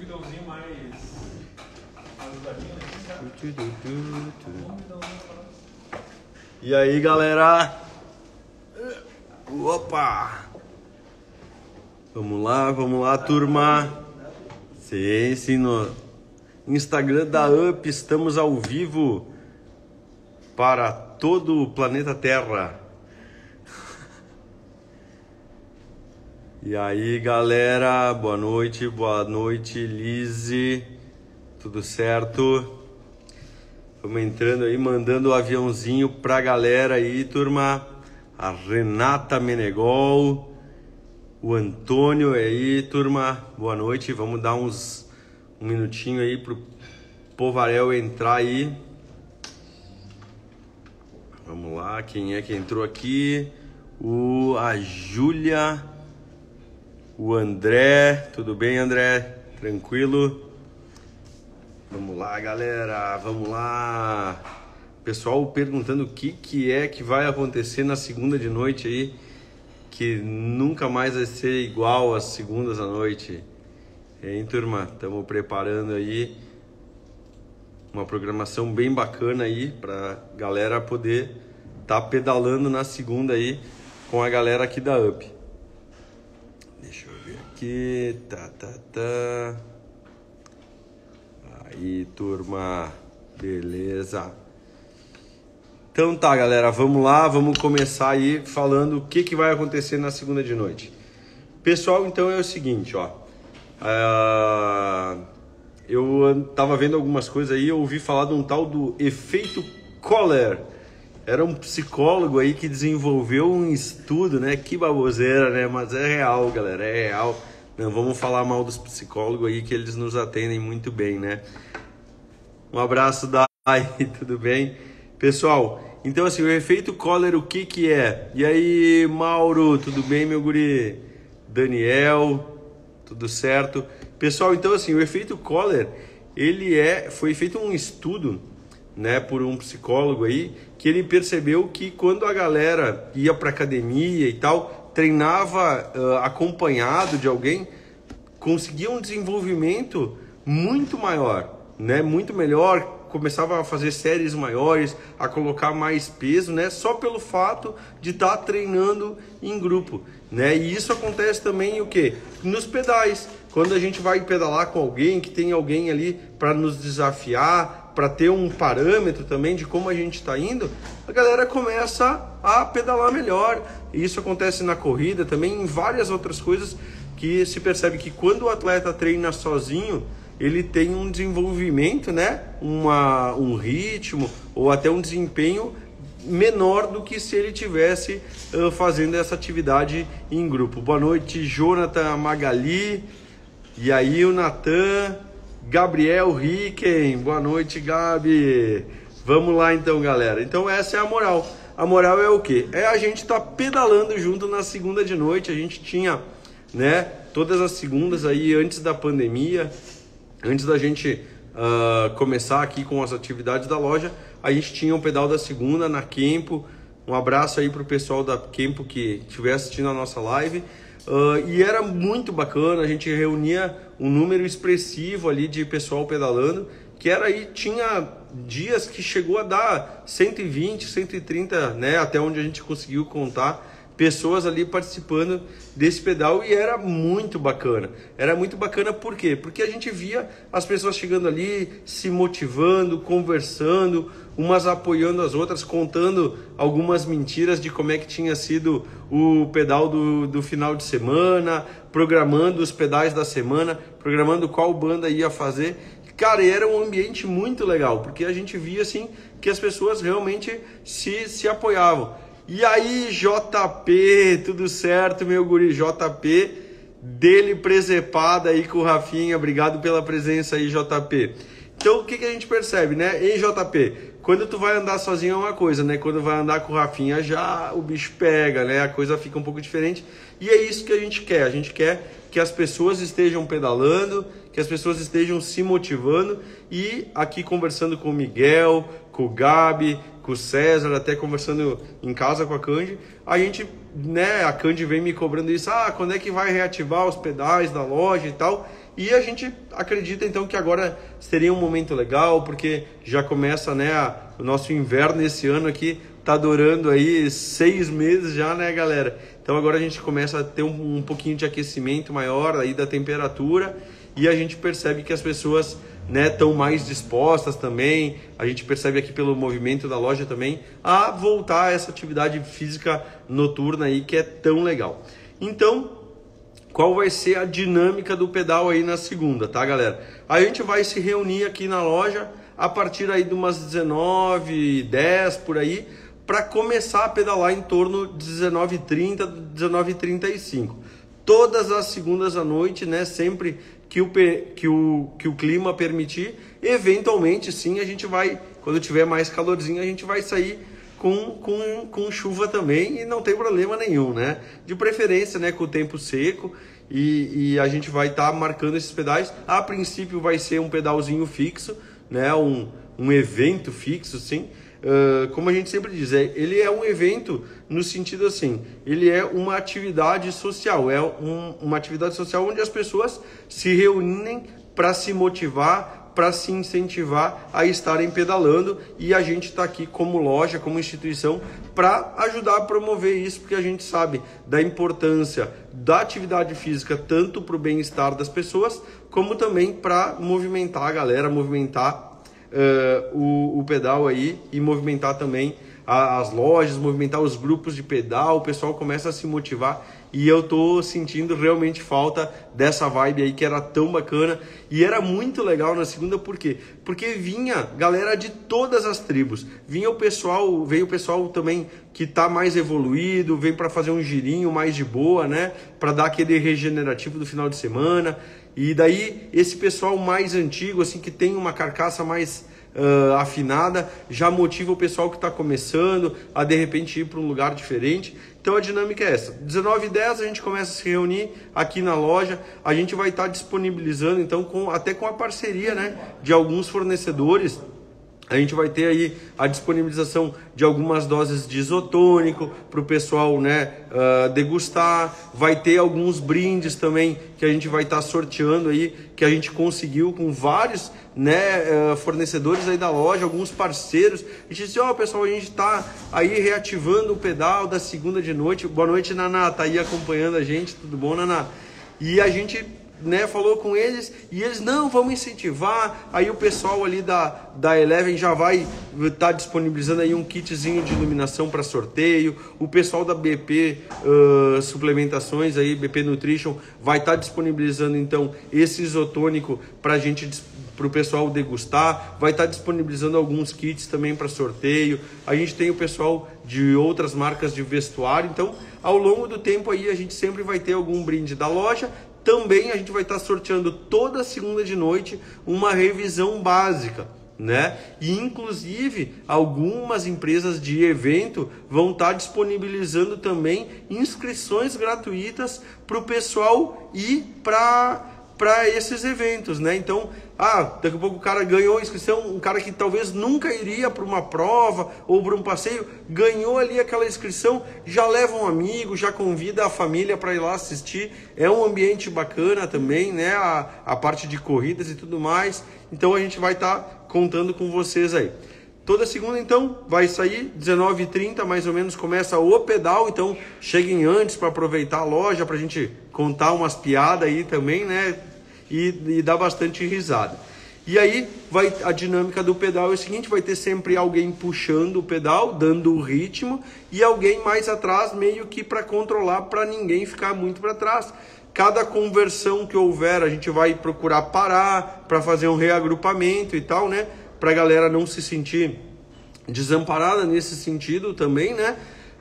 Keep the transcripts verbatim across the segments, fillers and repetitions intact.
guidãozinho mais... E aí, galera? Opa! Vamos lá, vamos lá, turma. Sim, sim, no Instagram da Up estamos ao vivo para todo o planeta Terra. E aí, galera? Boa noite, boa noite, Lise. Tudo certo? Vamos entrando aí, mandando o aviãozinho pra galera aí, turma. A Renata Menegol, o Antônio aí, turma. Boa noite. Vamos dar uns um minutinho aí pro Povarel entrar aí. Vamos lá, quem é que entrou aqui? O a Júlia, o André. Tudo bem, André? Tranquilo? Vamos lá, galera, vamos lá. Pessoal perguntando o que, que é que vai acontecer na segunda de noite aí, que nunca mais vai ser igual às segundas à noite. Hein, turma? Estamos preparando aí uma programação bem bacana aí pra galera poder tá pedalando na segunda aí com a galera aqui da Up. Deixa eu ver aqui. Tá, tá, tá. Aí, turma, beleza. Então tá, galera, vamos lá, vamos começar aí falando o que, que vai acontecer na segunda de noite. Pessoal, então é o seguinte, ó. Uh, eu tava vendo algumas coisas aí, eu ouvi falar de um tal do efeito Kohler. Era um psicólogo aí que desenvolveu um estudo, né? Que baboseira, né? Mas é real, galera, é real. Não vamos falar mal dos psicólogos aí, que eles nos atendem muito bem, né? Um abraço, Dai, tudo bem? Pessoal, então assim, o efeito Kohler, o que que é? E aí, Mauro, tudo bem, meu guri? Daniel, tudo certo? Pessoal, então assim, o efeito Kohler, ele é, foi feito um estudo, né, por um psicólogo aí, que ele percebeu que quando a galera ia para academia e tal, treinava uh, acompanhado de alguém, conseguia um desenvolvimento muito maior, né? Muito melhor, começava a fazer séries maiores, a colocar mais peso, né? Só pelo fato de estar tá treinando em grupo, né? E isso acontece também o quê? Nos pedais. Quando a gente vai pedalar com alguém, que tem alguém ali para nos desafiar, para ter um parâmetro também de como a gente está indo, a galera começa a pedalar melhor. Isso acontece na corrida também, em várias outras coisas que se percebe que quando o atleta treina sozinho, ele tem um desenvolvimento, né? Uma, um ritmo ou até um desempenho menor do que se ele tivesse uh, fazendo essa atividade em grupo. Boa noite, Jonathan, Magali, e aí o Natan, Gabriel Ricken, boa noite, Gabi. Vamos lá então, galera. Então essa é a moral. A moral é o quê? É a gente tá pedalando junto na segunda de noite. A gente tinha, né, todas as segundas aí antes da pandemia, antes da gente uh, começar aqui com as atividades da loja, a gente tinha um pedal da segunda na Kempo. Um abraço aí pro pessoal da Kempo que estiver assistindo a nossa live. Uh, e era muito bacana, a gente reunia um número expressivo ali de pessoal pedalando, que era aí, tinha dias que chegou a dar cento e vinte, cento e trinta, né, até onde a gente conseguiu contar, pessoas ali participando desse pedal, e era muito bacana. Era muito bacana por quê? Porque a gente via as pessoas chegando ali, se motivando, conversando, umas apoiando as outras, contando algumas mentiras de como é que tinha sido o pedal do, do final de semana, programando os pedais da semana, programando qual banda ia fazer. Cara, e era um ambiente muito legal, porque a gente via assim que as pessoas realmente se, se apoiavam. E aí, J P, tudo certo, meu guri? J P, dele presepada aí com o Rafinha, obrigado pela presença aí, J P. Então, o que, que a gente percebe, né? Ei, J P, quando tu vai andar sozinho é uma coisa, né? Quando vai andar com o Rafinha, já o bicho pega, né? A coisa fica um pouco diferente. E é isso que a gente quer. A gente quer que as pessoas estejam pedalando, que as pessoas estejam se motivando. E aqui conversando com o Miguel, com o Gabi, com o César, até conversando em casa com a Candy, a gente, né, a Candy vem me cobrando isso, ah, quando é que vai reativar os pedais da loja e tal, E a gente acredita então que agora seria um momento legal, porque já começa, né, a, o nosso inverno esse ano aqui, tá durando aí seis meses já, né, galera? Então agora a gente começa a ter um, um pouquinho de aquecimento maior aí da temperatura, e a gente percebe que as pessoas, né, estão mais dispostas também. A gente percebe aqui pelo movimento da loja também a voltar a essa atividade física noturna aí que é tão legal. Então, qual vai ser a dinâmica do pedal aí na segunda, tá, galera? A gente vai se reunir aqui na loja a partir aí de umas dezenove e dez por aí, para começar a pedalar em torno de dezenove e trinta, dezenove e trinta e cinco. Todas as segundas à noite, né, sempre que o, que, o, que o clima permitir. Eventualmente, sim, a gente vai, quando tiver mais calorzinho, a gente vai sair com, com, com chuva também, e não tem problema nenhum, né? De preferência, né, com o tempo seco, e, e a gente vai estar tá marcando esses pedais. A princípio vai ser um pedalzinho fixo, né, um, um evento fixo, sim. Uh, como a gente sempre diz, é, ele é um evento no sentido assim, ele é uma atividade social, é um, uma atividade social onde as pessoas se reúnem para se motivar, para se incentivar a estarem pedalando, e a gente está aqui como loja, como instituição, para ajudar a promover isso, porque a gente sabe da importância da atividade física, tanto para o bem-estar das pessoas, como também para movimentar a galera, movimentar Uh, o, o pedal aí, e movimentar também a, as lojas, movimentar os grupos de pedal. O pessoal começa a se motivar, e eu tô sentindo realmente falta dessa vibe aí que era tão bacana, e era muito legal na segunda. Por quê? Porque vinha galera de todas as tribos, vinha o pessoal, veio o pessoal também que tá mais evoluído, vem para fazer um girinho mais de boa, né, para dar aquele regenerativo do final de semana. E daí esse pessoal mais antigo, assim, que tem uma carcaça mais uh, afinada, já motiva o pessoal que está começando a de repente ir para um lugar diferente. Então a dinâmica é essa. dezenove e dez a gente começa a se reunir aqui na loja. A gente vai estar tá disponibilizando, então, com, até com a parceria, né, de alguns fornecedores. A gente vai ter aí a disponibilização de algumas doses de isotônico para o pessoal, né, uh, degustar. Vai ter alguns brindes também que a gente vai estar tá sorteando aí, que a gente conseguiu com vários, né, uh, fornecedores aí da loja, alguns parceiros. A gente disse, ó, oh, pessoal, a gente está aí reativando o pedal da segunda de noite. Boa noite, Naná, tá aí acompanhando a gente, tudo bom, Naná? E a gente, né, falou com eles, e eles, não, vamos incentivar. Aí o pessoal ali da, da Eleven já vai estar tá disponibilizando aí um kitzinho de iluminação para sorteio. O pessoal da B P uh, Suplementações, aí, B P Nutrition, vai estar tá disponibilizando então esse isotônico para a gente, para o pessoal degustar. Vai estar tá disponibilizando alguns kits também para sorteio. A gente tem o pessoal de outras marcas de vestuário. Então, ao longo do tempo aí, a gente sempre vai ter algum brinde da loja. Também a gente vai estar sorteando toda segunda de noite uma revisão básica, né? E inclusive algumas empresas de evento vão estar disponibilizando também inscrições gratuitas para o pessoal ir para para esses eventos, né? Então, ah, daqui a pouco o cara ganhou a inscrição, um cara que talvez nunca iria para uma prova ou para um passeio, ganhou ali aquela inscrição, já leva um amigo, já convida a família para ir lá assistir. É um ambiente bacana também, né? A, a parte de corridas e tudo mais. Então a gente vai estar tá contando com vocês aí. Toda segunda, então, vai sair, dezenove e trinta, mais ou menos, começa o pedal. Então, cheguem antes para aproveitar a loja, para a gente contar umas piadas aí também, né? E, e dar bastante risada. E aí, vai, a dinâmica do pedal é o seguinte, vai ter sempre alguém puxando o pedal, dando o ritmo, e alguém mais atrás, meio que para controlar, para ninguém ficar muito para trás. Cada conversão que houver, a gente vai procurar parar, para fazer um reagrupamento e tal, né? Para a galera não se sentir desamparada nesse sentido também, né?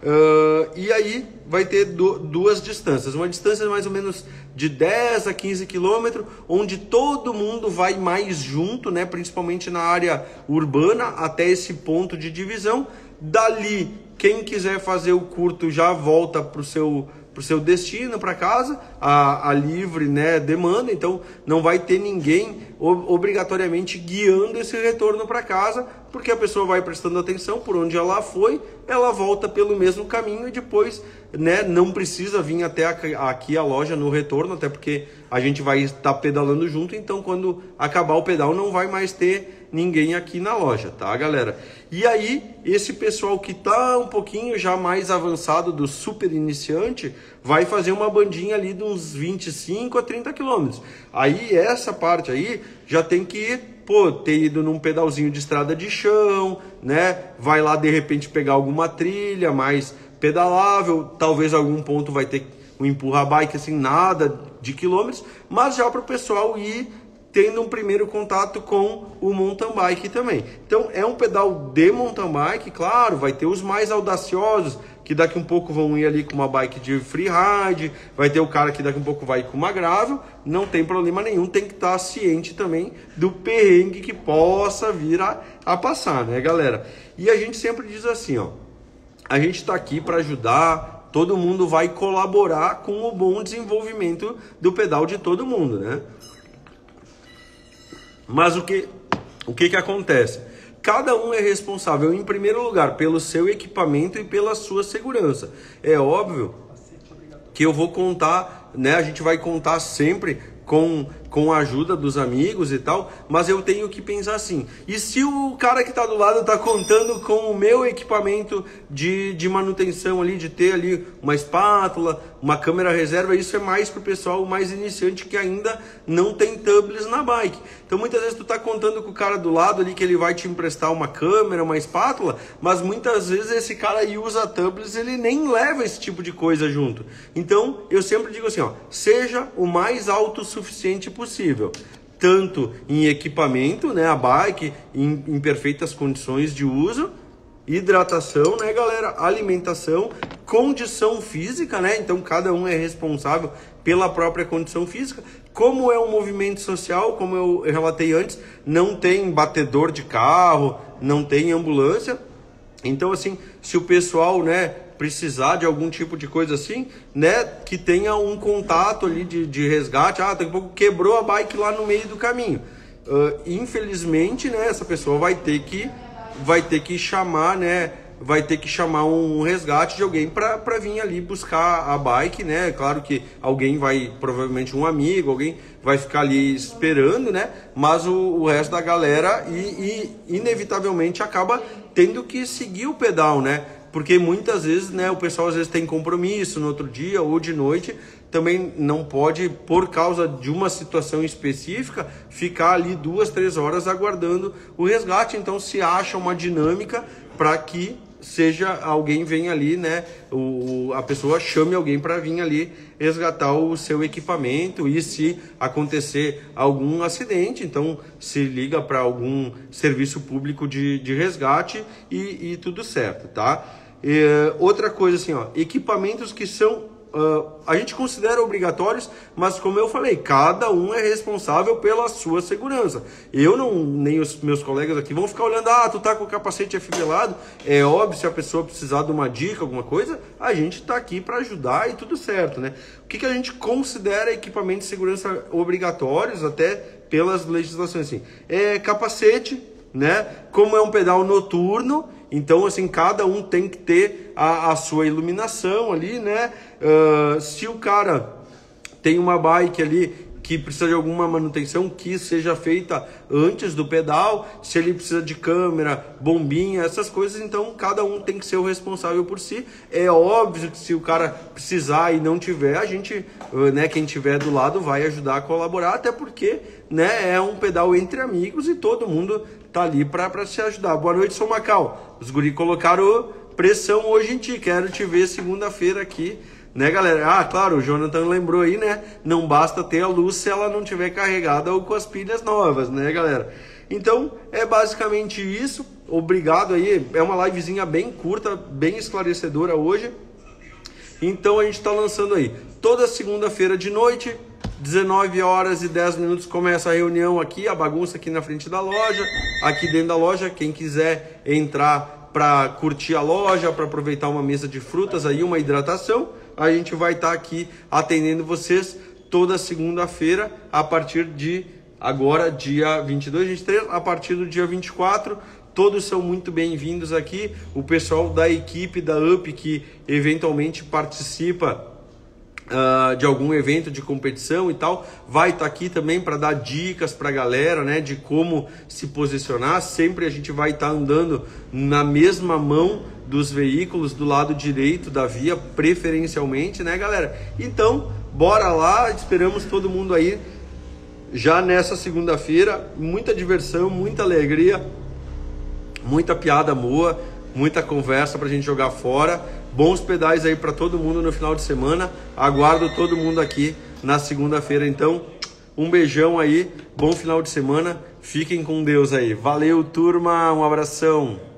Uh, e aí vai ter do, duas distâncias, uma distância mais ou menos de dez a quinze quilômetros, onde todo mundo vai mais junto, né? Principalmente na área urbana, até esse ponto de divisão. Dali, quem quiser fazer o curto já volta para o seu para o seu destino, para casa, a, a livre, né, demanda. Então não vai ter ninguém obrigatoriamente guiando esse retorno para casa, porque a pessoa vai prestando atenção por onde ela foi, ela volta pelo mesmo caminho e depois, né, não precisa vir até aqui a loja no retorno, até porque a gente vai estar pedalando junto, então quando acabar o pedal não vai mais ter ninguém aqui na loja, tá, galera? E aí, esse pessoal que tá um pouquinho já mais avançado do super iniciante, vai fazer uma bandinha ali de uns vinte e cinco a trinta quilômetros. Aí, essa parte aí, já tem que ir, pô, ter ido num pedalzinho de estrada de chão, né? Vai lá, de repente, pegar alguma trilha mais pedalável, talvez algum ponto vai ter um empurra-bike, assim, nada de quilômetros, mas já para o pessoal ir tendo um primeiro contato com o mountain bike também. Então é um pedal de mountain bike, claro, vai ter os mais audaciosos, que daqui um pouco vão ir ali com uma bike de freeride, vai ter o cara que daqui um pouco vai com uma gravel, não tem problema nenhum, tem que estar ciente também do perrengue que possa vir a, a passar, né, galera? E a gente sempre diz assim, ó, a gente está aqui para ajudar, todo mundo vai colaborar com o bom desenvolvimento do pedal de todo mundo, né? Mas o que, o que que acontece? Cada um é responsável, em primeiro lugar, pelo seu equipamento e pela sua segurança. É óbvio que eu vou contar, né? A gente vai contar sempre com, com a ajuda dos amigos e tal, mas eu tenho que pensar assim, e se o cara que está do lado está contando com o meu equipamento de, de manutenção ali, de ter ali uma espátula, uma câmera reserva, isso é mais para o pessoal mais iniciante que ainda não tem tubeless na bike. Então muitas vezes tu tá contando com o cara do lado ali que ele vai te emprestar uma câmera, uma espátula, mas muitas vezes esse cara aí usa tubeless, ele nem leva esse tipo de coisa junto. Então eu sempre digo assim, ó, seja o mais autossuficiente possível, tanto em equipamento, né, a bike em, em perfeitas condições de uso, hidratação, né, galera, alimentação, condição física, né, então cada um é responsável pela própria condição física. Como é um movimento social, como eu relatei antes, não tem batedor de carro, não tem ambulância, então assim, se o pessoal, né, precisar de algum tipo de coisa assim, né, que tenha um contato ali de, de resgate, ah, daqui a pouco quebrou a bike lá no meio do caminho, uh, infelizmente, né, essa pessoa vai ter que vai ter que chamar, né, vai ter que chamar um resgate de alguém para vir ali buscar a bike, né? Claro que alguém vai, provavelmente um amigo, alguém vai ficar ali esperando, né? Mas o, o resto da galera e, e inevitavelmente acaba tendo que seguir o pedal, né? Porque muitas vezes, né, o pessoal às vezes tem compromisso no outro dia ou de noite, também não pode, por causa de uma situação específica, ficar ali duas, três horas aguardando o resgate. Então se acha uma dinâmica para que seja alguém venha ali, né, o, a pessoa chame alguém para vir ali resgatar o seu equipamento, e se acontecer algum acidente, então se liga para algum serviço público de, de resgate e, e tudo certo, tá? E, outra coisa assim, ó, equipamentos que são Uh, a gente considera obrigatórios, mas como eu falei, cada um é responsável pela sua segurança. Eu não, nem os meus colegas aqui vão ficar olhando, ah, tu tá com o capacete afivelado. É óbvio, se a pessoa precisar de uma dica, alguma coisa, a gente tá aqui para ajudar e tudo certo, né? O que, que a gente considera equipamentos de segurança obrigatórios, até pelas legislações assim? É capacete, né? Como é um pedal noturno, então assim, cada um tem que ter a, a sua iluminação ali, né? Uh, se o cara tem uma bike ali que precisa de alguma manutenção que seja feita antes do pedal, se ele precisa de câmera, bombinha, essas coisas, então cada um tem que ser o responsável por si. É óbvio que se o cara precisar e não tiver, a gente, né, quem tiver do lado vai ajudar a colaborar, até porque, né, é um pedal entre amigos e todo mundo tá ali para se ajudar. Boa noite, São Macau. Os guri colocaram pressão hoje em ti, quero te ver segunda-feira aqui, né, galera? Ah, claro, o Jonathan lembrou aí, né? Não basta ter a luz se ela não tiver carregada ou com as pilhas novas, né, galera? Então, é basicamente isso. Obrigado aí. É uma livezinha bem curta, bem esclarecedora hoje. Então, a gente tá lançando aí toda segunda-feira de noite, dezenove horas e dez minutos, começa a reunião aqui, a bagunça aqui na frente da loja, aqui dentro da loja. Quem quiser entrar para curtir a loja, para aproveitar uma mesa de frutas aí, uma hidratação, a gente vai estar aqui atendendo vocês toda segunda-feira a partir de agora, dia vinte e dois, vinte e três, a partir do dia vinte e quatro, todos são muito bem-vindos aqui. O pessoal da equipe da UP que eventualmente participa Uh, de algum evento de competição e tal, vai estar tá aqui também para dar dicas para a galera, né, de como se posicionar. Sempre a gente vai estar tá andando na mesma mão dos veículos, do lado direito da via, preferencialmente, né, galera? Então, bora lá, esperamos todo mundo aí já nessa segunda-feira. Muita diversão, muita alegria, muita piada boa, muita conversa para a gente jogar fora. Bons pedais aí para todo mundo no final de semana. Aguardo todo mundo aqui na segunda-feira. Então, um beijão aí. Bom final de semana. Fiquem com Deus aí. Valeu, turma. Um abração.